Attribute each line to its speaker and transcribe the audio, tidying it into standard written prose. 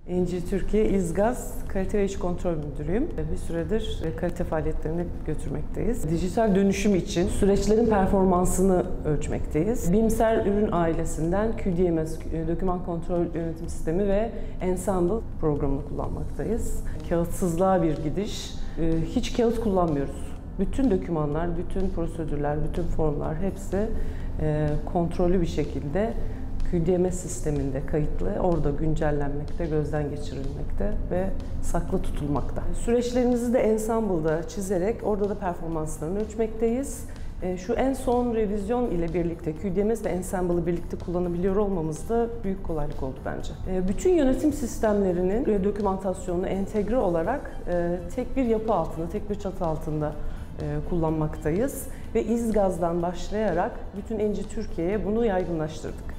Speaker 1: ENGIE Türkiye İzgaz Kalite ve İş Kontrol Müdürüyüm. Bir süredir kalite faaliyetlerini götürmekteyiz. Dijital dönüşüm için süreçlerin performansını ölçmekteyiz. Bimser ürün ailesinden QDMS, Doküman Kontrol Yönetim Sistemi ve Ensemble programını kullanmaktayız. Kağıtsızlığa bir gidiş. Hiç kağıt kullanmıyoruz. Bütün dokümanlar, bütün prosedürler, bütün formlar hepsi kontrollü bir şekilde QDMS sisteminde kayıtlı, orada güncellenmekte, gözden geçirilmekte ve saklı tutulmakta. Süreçlerimizi de Ensemble'da çizerek orada da performanslarını ölçmekteyiz. Şu en son revizyon ile birlikte QDMS ve Ensemble'ı birlikte kullanabiliyor olmamız da büyük kolaylık oldu bence. Bütün yönetim sistemlerinin dokümantasyonunu entegre olarak tek bir yapı altında, tek bir çatı altında kullanmaktayız ve İzgaz'dan başlayarak bütün ENGIE Türkiye'ye bunu yaygınlaştırdık.